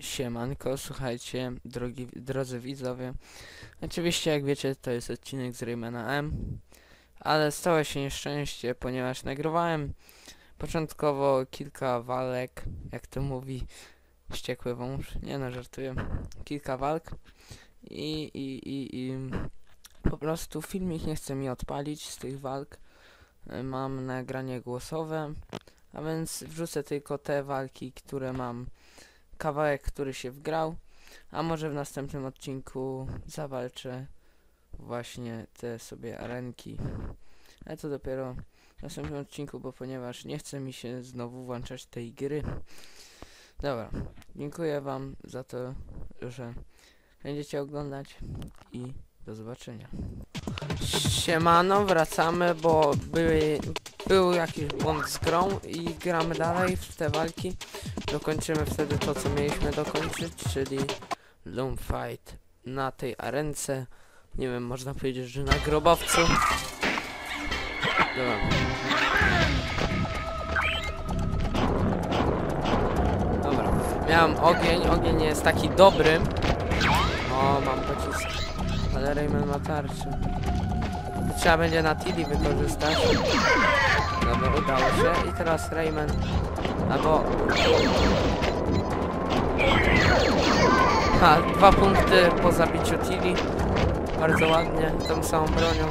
Siemanko, słuchajcie, drodzy widzowie. Oczywiście, jak wiecie, to jest odcinek z Raymana M, ale stało się nieszczęście, ponieważ nagrywałem początkowo kilka walek, jak to mówi wściekły wąż, nie no, żartuję, kilka walk i po prostu filmik nie chce mi odpalić z tych walk. Mam nagranie głosowe, a więc wrzucę tylko te walki, które mam, kawałek, który się wgrał, a może w następnym odcinku zawalczę właśnie te sobie arenki, ale to dopiero w następnym odcinku, bo ponieważ nie chce mi się znowu włączać tej gry. Dobra, dziękuję wam za to, że będziecie oglądać i do zobaczenia. Siemano, wracamy, bo był jakiś błąd z grą i gramy dalej w te walki. Dokończymy wtedy to, co mieliśmy dokończyć, czyli Loom Fight na tej arence. Nie wiem, można powiedzieć, że na grobowcu. Dobra. Dobra. Miałem ogień, ogień nie jest taki dobry. O, mam pocisk. Ale Rayman ma tarczę. Trzeba będzie na Tilly wykorzystać. Dobra, udało się. I teraz Rayman. Albo... Ha, 2 punkty po zabiciu Tilly. Bardzo ładnie, tą samą bronią.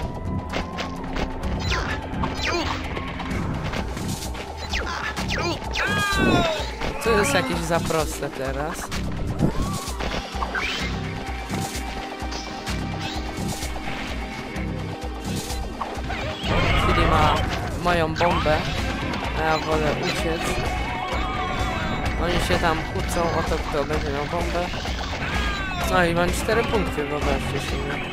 To jest jakieś za proste teraz. Tilly ma moją bombę, a ja wolę uciec. Oni się tam kłócą o to, kto będzie miał bombę. No i mam 4 punkty, wyobraźcie sobie.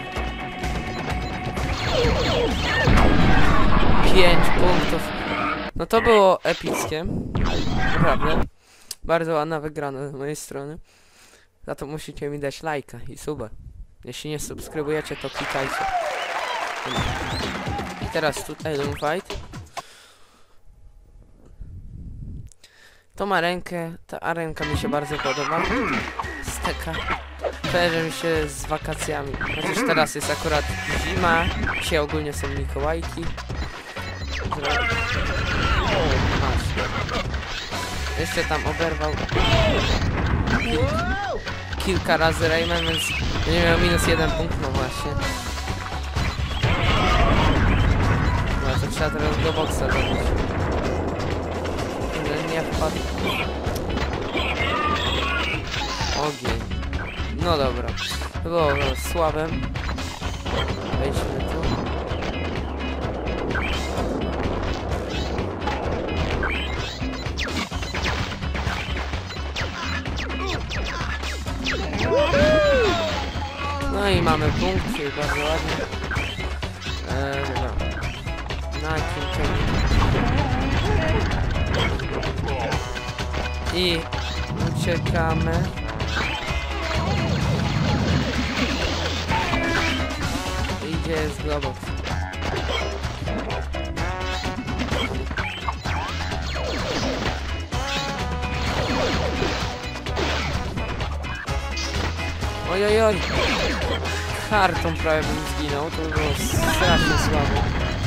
5 punktów. No to było epickie. Naprawdę. Bardzo ładna wygrana z mojej strony. Za to musicie mi dać lajka i suba. Jeśli nie subskrybujecie, to klikajcie. I teraz tutaj Loom Fight. To ma rękę, ta arenka mi się bardzo podoba. Steka. Kojarzy mi się z wakacjami. Chociaż teraz jest akurat zima. Dzisiaj ogólnie są Mikołajki. Jeszcze tam oberwał kilka razy Rayman, więc nie miał minus 1 punkt, no właśnie. No to trzeba teraz do boksa robić. Nie wpadł. Ogień. No dobra. To było słabe. Wejdźmy tu. No i mamy punkt, czyli bardzo ładnie. Dobra. Na kim i uciekamy. I gdzie jest Globox? Ojojoj! Kartą prawie bym zginął, to było strasznie słabe.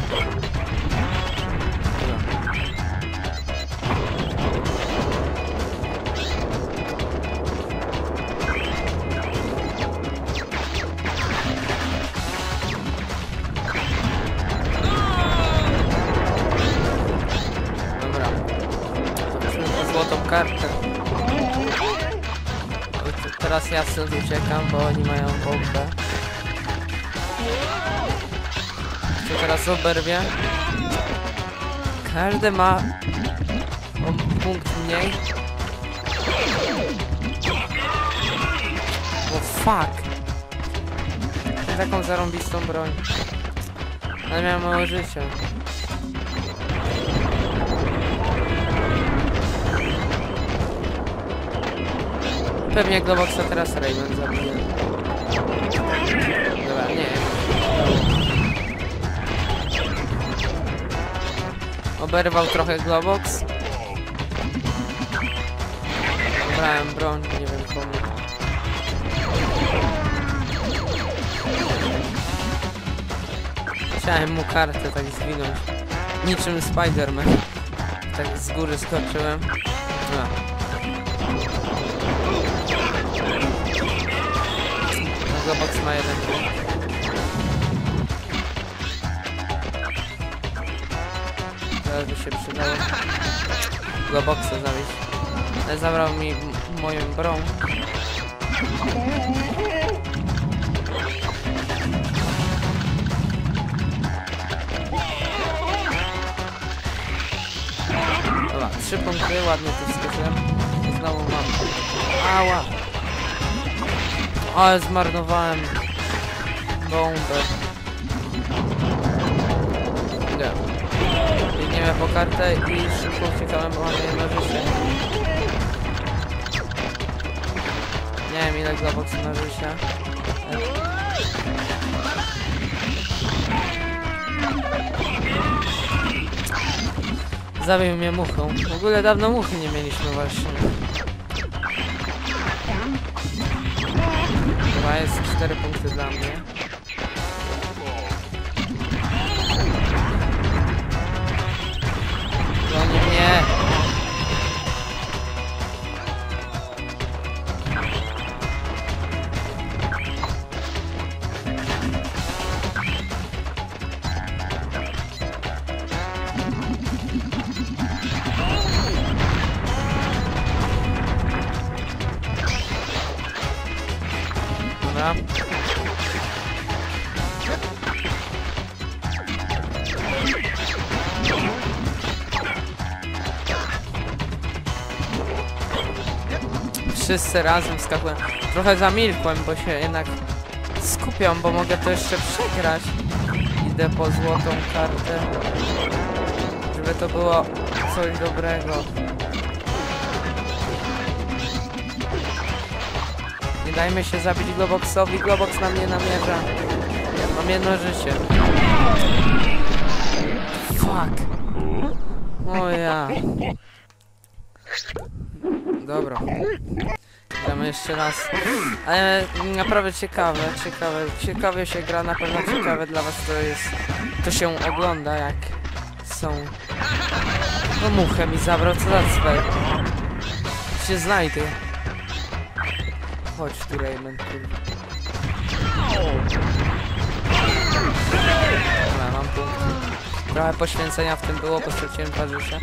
Dobra. Zobaczmy po złotą kartę. Teraz ja stąd uciekam, bo oni mają bombę. Co teraz oberwie? Każdy ma punkt mniej. O fuck! Taką zarąbistą broń. Ale miałem mało życia. Pewnie Globoxa teraz Rayman zabije. Dobra, nie. Oberwał trochę Globox. Zabrałem broń, nie wiem komu. Chciałem mu kartę tak zwinąć. Niczym Spider-Man. Tak z góry skoczyłem. No. Globox ma 1 punkt. Teraz by się przydało Globoxa zawieźć. Ale zabrał mi moją broń. Dobra, 3 punkty, ładnie tu wskoczyłem. Znowu mam. Ała! Ale zmarnowałem bombę. Nie. Biegniemy po kartę i szybko uciekałem, bo mamy jedno życie. Nie wiem ile Globox ma życia. Zabił mnie muchą. W ogóle dawno muchy nie mieliśmy właśnie. Chyba jest 4 punkty dla mnie. Goni mnie! Dobra. Wszyscy razem skakują. Trochę zamilkłem, bo się jednak skupiam, bo mogę to jeszcze przegrać. Idę po złotą kartę, żeby to było coś dobrego. Nie dajmy się zabić Globoxowi. Globox na mnie namierza. Mam jedno życie. Fuck. O ja. Dobra. Gramy jeszcze raz. Ale naprawdę ciekawe się gra, na pewno ciekawe dla was to się ogląda, jak są. No muchę mi zabrał, co za cwer. Się znajdę. Chodź tu, Rayman. Dobra, mam punkt. Trochę poświęcenia w tym było, bo straciłem 2 życia.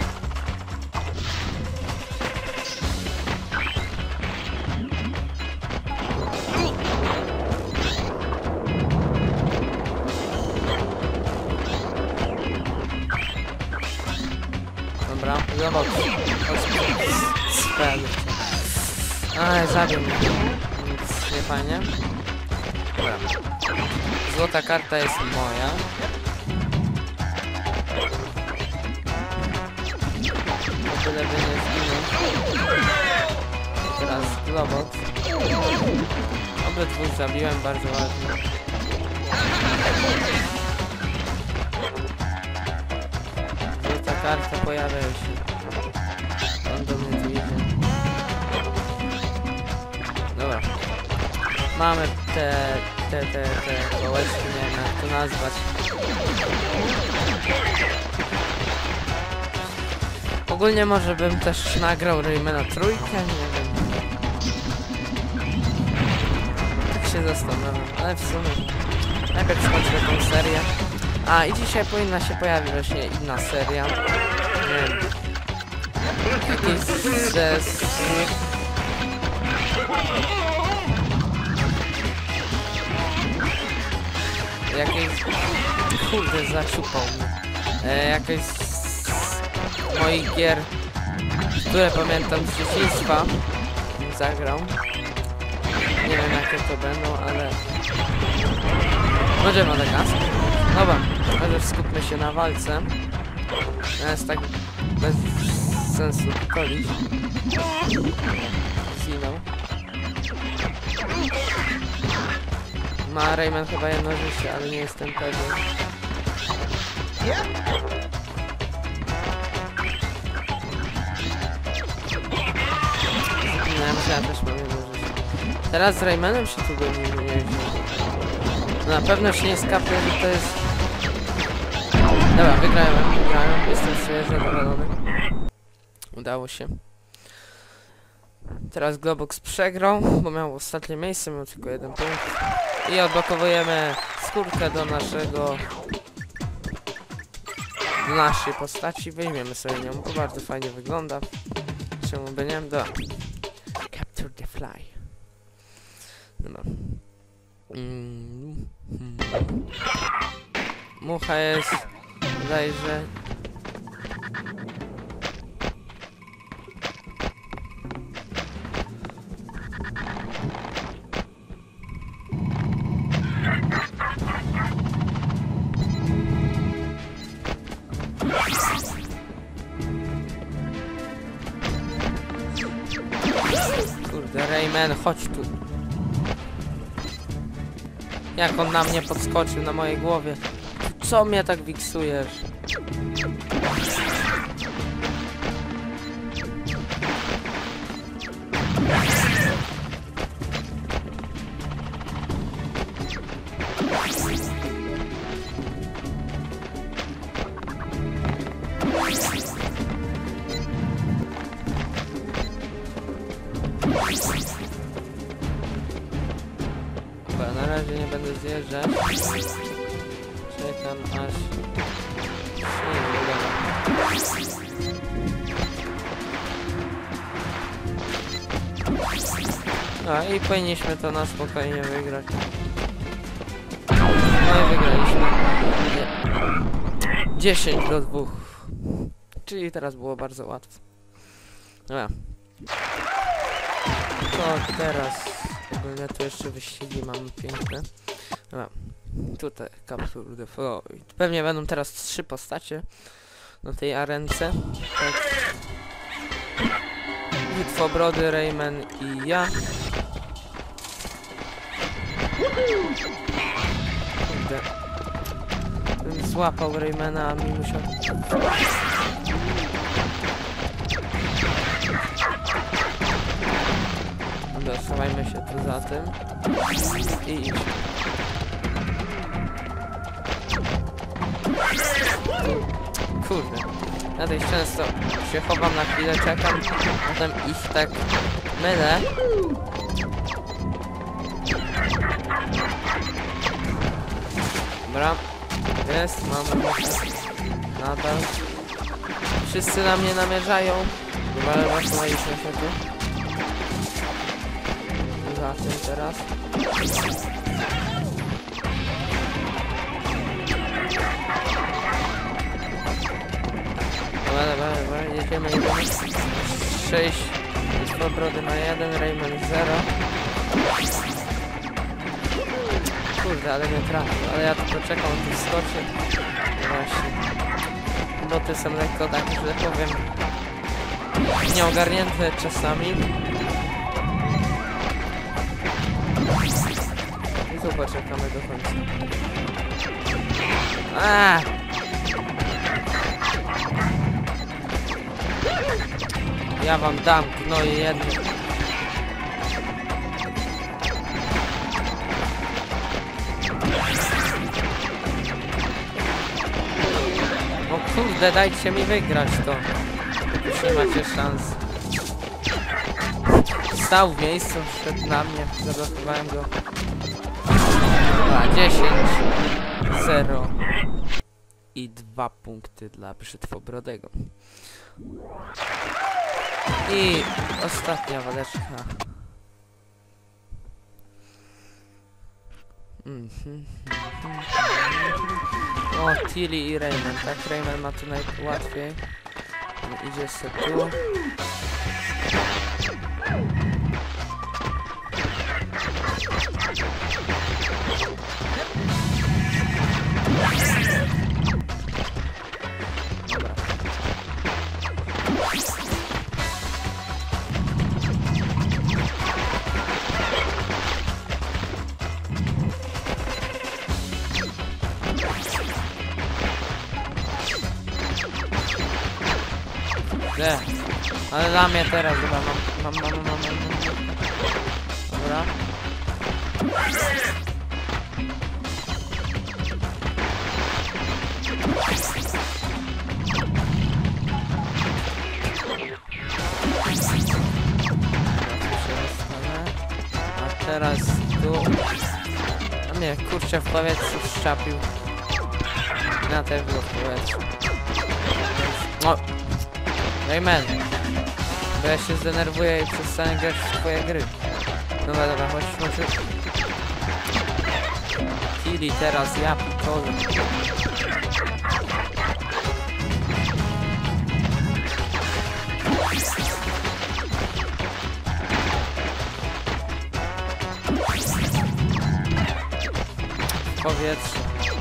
Dobra, Globox. Spell. Ale zabił mnie. Nic nie fajnie. Dobra. Złota karta jest moja. O tyle by nie zginął. Teraz Globox. Obydwóch zabiłem, bardzo ładnie. Złota karta pojawia się. On do mnie tu idzie. Dobra. Mamy te kołeczki, nie wiem jak to nazwać. Ogólnie może bym też nagrał Raymana trójkę, nie wiem. Tak się zastanawiam, ale w sumie najpierw skończę tą serię. A i dzisiaj powinna się pojawić właśnie inna seria. Nie wiem. Jakiś ze... Jakieś... Kurde, zaciupał mnie. Jakieś z moich gier, które pamiętam z dzieciństwa, zagrał. Nie wiem jakie to będą, ale... Może Madagaskar? Dobra, chociaż skupmy się na walce. Jest tak bez sensu kolić. Zginął. Ma Rayman chyba jedno życie, ale nie jestem pewien. Zginę. Ja też mam jedno życie. Teraz z Raymanem się tu będziemy jeździć. Na pewno się nie skapię, że to jest... Dobra, wygrałem. Jestem sobie zadowolony. Udało się. Teraz Globox przegrał, bo miał ostatnie miejsce, miał tylko 1 punkt. I odblokowujemy skórkę do naszej postaci. Weźmiemy sobie nią, bo bardzo fajnie wygląda. Czemu by nie? Dobra. Capture the fly. Dobra. Mucha jest... Wydaje, że... Kurde, Rayman, chodź tu. Jak on na mnie podskoczył, na mojej głowie. Co mnie tak wiksujesz? Dobra, na razie nie będę zjeżdżać. Czekam aż się nie uda. A i powinniśmy to na spokojnie wygrać. No i wygraliśmy. 10-2. Czyli teraz było bardzo łatwo. Dobra. To teraz ogólnie tu jeszcze wyścigi mamy piękne. Dobra. Tutaj Capture the Fly. Pewnie będą teraz 3 postacie na tej arence. Tak. Witwobrody, Rayman i ja. Kurde. Bym złapał Raymana, a mi musiał... Dobra, schowajmy się tu za tym. I idź. Kurde. Ja dość często się chowam na chwilę, czekam, potem ich tak mylę. Dobra. Jest, mamy nadal. Wszyscy na mnie namierzają. Ale właśnie się tu. Za tym teraz. Dobra, jedziemy. 6 Witwobrody ma 1, Rayman 0. Kurde, ale nie trafił, ale ja tylko czekam, on tu skoczy. Właśnie. Boty są lekko tak, że powiem, nieogarnięte czasami. I tu poczekamy do końca. Ja wam dam gnoje jedno. O kurde, dajcie mi wygrać to. Już nie macie szans. Stał w miejscu, wszedł na mnie, zablokowałem go. 10-0 i 2 punkty dla Brzytwobrodego. I ostatnia waleczka. O, Tilly i Rayman, tak? Rayman ma tu najłatwiej. Idzie sobie tu. Nie, ale dla mnie teraz chyba mam. Teraz tu. A mnie kurczę w powietrzu szczapił. Na też było w powietrzu. O! Rayman! Bo ja się zdenerwuję i przestanę grać w twoje gry. Dobra, dobra, chodź. Kili teraz, ja pitole. W powietrzu.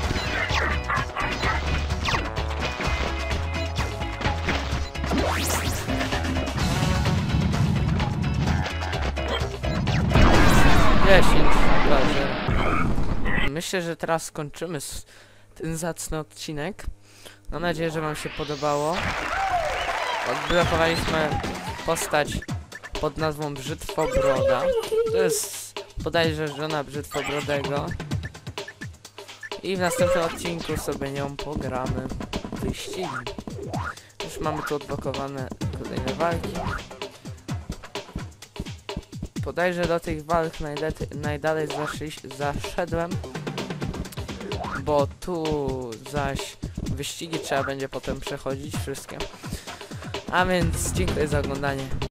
Myślę, że teraz skończymy ten zacny odcinek. Mam nadzieję, że wam się podobało. Odblokowaliśmy postać pod nazwą Brzytwobroda. To jest bodajże żona Brzytwobrodego. I w następnym odcinku sobie nią pogramy w wyścigi. Już mamy tu odblokowane kolejne walki. Bodajże do tych walk najdalej zaszedłem, bo tu zaś wyścigi trzeba będzie potem przechodzić wszystkie. A więc dziękuję za oglądanie.